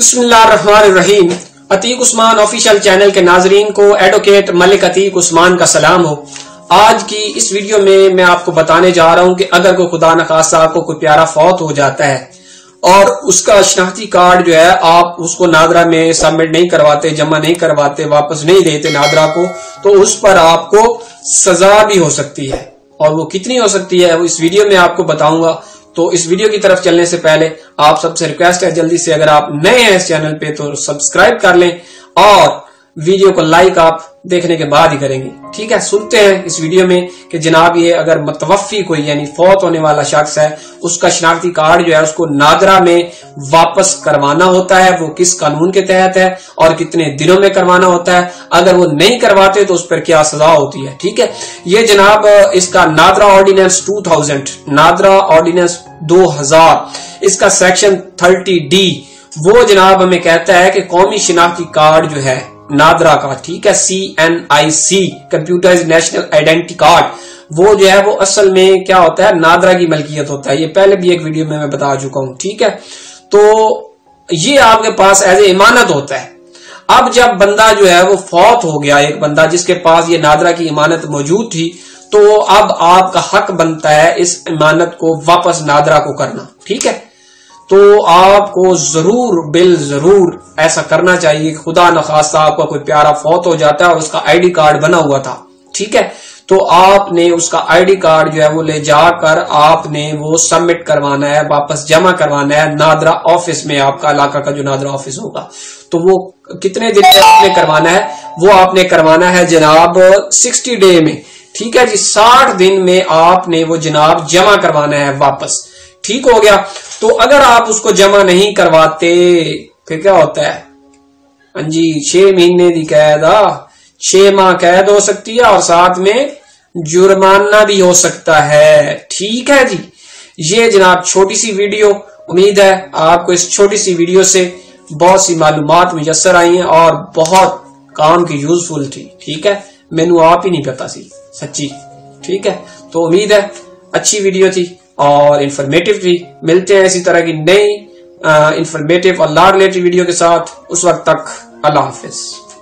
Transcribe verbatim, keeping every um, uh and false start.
बिस्मिल्लाहिर्रहमानिर्रहीम। Atiq Usman official channel के नाजरीन को एडवोकेट मलिक अतीक उस्मान का सलाम हो। आज की इस वीडियो में मैं आपको बताने जा रहा हूं कि अगर कोई खुदा न खास्ता आपको कोई प्यारा फौत हो जाता है और उसका शनाख्ती कार्ड जो है आप उसको नादरा में सबमिट नहीं करवाते, जमा नहीं करवाते, वापस नहीं देते नादरा को, तो उस पर आपको सजा भी हो सकती है। और वो कितनी हो सकती है वो इस वीडियो में आपको बताऊंगा। तो इस वीडियो की तरफ चलने से पहले आप सबसे रिक्वेस्ट है, जल्दी से अगर आप नए हैं इस चैनल पे तो सब्सक्राइब कर लें और वीडियो को लाइक आप देखने के बाद ही करेंगे। ठीक है, सुनते हैं इस वीडियो में कि जनाब ये अगर मतवफ़ी कोई यानी फौत होने वाला शख्स है, उसका शनाख्ती कार्ड जो है उसको नादरा में वापस करवाना होता है, वो किस कानून के तहत है और कितने दिनों में करवाना होता है, अगर वो नहीं करवाते तो उस पर क्या सजा होती है। ठीक है, ये जनाब इसका NADRA ordinance two thousand, NADRA ordinance दो हजार, इसका सेक्शन थर्टी डी वो जनाब हमें कहता है कि कौमी शनाख्ती कार्ड जो है नादरा का, ठीक है, C N I C computerised national identity card, वो जो है वो असल में क्या होता है, नादरा की मलकियत होता है। ये पहले भी एक वीडियो में मैं बता चुका हूं। ठीक है, तो ये आपके पास एज ए इमानत होता है। अब जब बंदा जो है वो फौत हो गया, एक बंदा जिसके पास ये नादरा की इमानत मौजूद थी, तो अब आपका हक बनता है इस इमानत को वापस नादरा को करना। ठीक है, तो आपको जरूर बिल जरूर ऐसा करना चाहिए। खुदा न खास्ता आपका कोई प्यारा फौत हो जाता है और उसका आईडी कार्ड बना हुआ था, ठीक है, तो आपने उसका आईडी कार्ड जो है वो ले जाकर आपने वो सबमिट करवाना है, वापस जमा करवाना है नादरा ऑफिस में, आपका इलाका का जो नादरा ऑफिस होगा। तो वो कितने दिन में आपने करवाना है, वो आपने करवाना है जनाब सिक्सटी डे में। ठीक है जी, साठ दिन में आपने वो जनाब जमा करवाना है वापस। ठीक हो गया। तो अगर आप उसको जमा नहीं करवाते फिर क्या होता है, हाँ जी, छह महीने की कैद, छह माह कैद हो सकती है और साथ में जुर्माना भी हो सकता है। ठीक है जी, ये जनाब छोटी सी वीडियो, उम्मीद है आपको इस छोटी सी वीडियो से बहुत सी मालूमात मुयस्सर आई हैं और बहुत काम की यूजफुल थी। ठीक है, मैनू आप ही नहीं पता सी सच्ची। ठीक है, तो उम्मीद है अच्छी वीडियो थी और इंफॉर्मेटिव थी। मिलते हैं इसी तरह की नई इंफॉर्मेटिव और लॉ रिलेटेड वीडियो के साथ। उस वक्त तक अल्लाह हाफिज।